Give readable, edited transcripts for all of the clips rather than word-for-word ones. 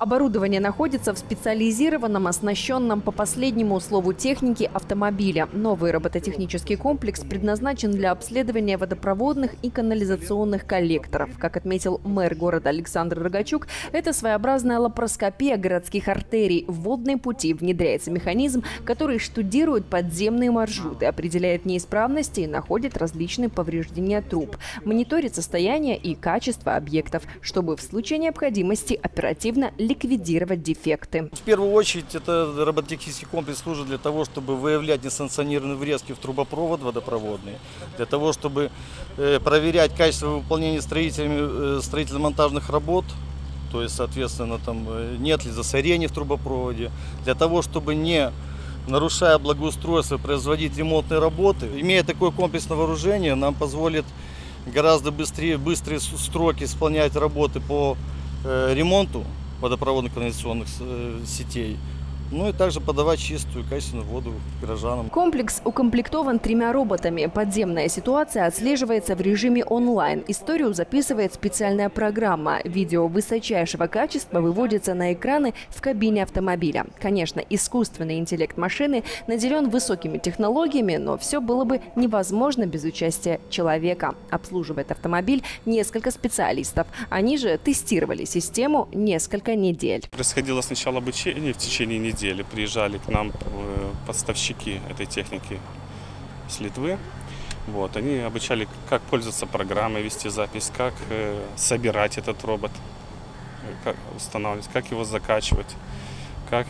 Оборудование находится в специализированном, оснащенном по последнему слову техники автомобиля. Новый робототехнический комплекс предназначен для обследования водопроводных и канализационных коллекторов. Как отметил мэр города Александр Рогачук, это своеобразная лапароскопия городских артерий. В водные пути внедряется механизм, который штудирует подземные маршруты, определяет неисправности и находит различные повреждения труб, мониторит состояние и качество объектов, чтобы в случае необходимости оперативно ликвидировать дефекты. В первую очередь, это робототехнический комплекс служит для того, чтобы выявлять несанкционированные врезки в трубопровод водопроводный, для того, чтобы проверять качество выполнения строительно-монтажных работ, то есть, соответственно, там нет ли засорения в трубопроводе, для того, чтобы не нарушая благоустройство, производить ремонтные работы. Имея такой комплекс на вооружении, нам позволит гораздо быстрые сроки исполнять работы по ремонту водопроводных канализационных сетей, ну и также подавать чистую, качественную воду горожанам. Комплекс укомплектован 3 роботами. Подземная ситуация отслеживается в режиме онлайн. Историю записывает специальная программа. Видео высочайшего качества выводится на экраны в кабине автомобиля. Конечно, искусственный интеллект машины наделен высокими технологиями, но все было бы невозможно без участия человека. Обслуживает автомобиль несколько специалистов. Они же тестировали систему несколько недель. Происходило сначала обучение в течение недели. Приезжали к нам поставщики этой техники с Литвы. Вот, они обучали, как пользоваться программой, вести запись, как собирать этот робот, как устанавливать, как его закачивать, как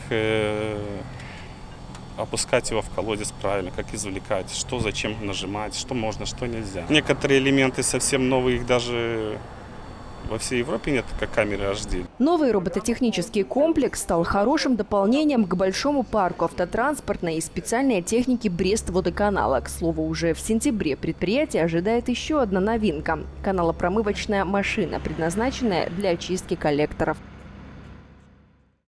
опускать его в колодец правильно, как извлекать, что зачем нажимать, что можно, что нельзя. Некоторые элементы совсем новые, их даже во всей Европе нет как камеры HD. Новый робототехнический комплекс стал хорошим дополнением к большому парку автотранспортной и специальной техники Брест-водоканала. К слову, уже в сентябре предприятие ожидает еще одна новинка – каналопромывочная машина, предназначенная для очистки коллекторов.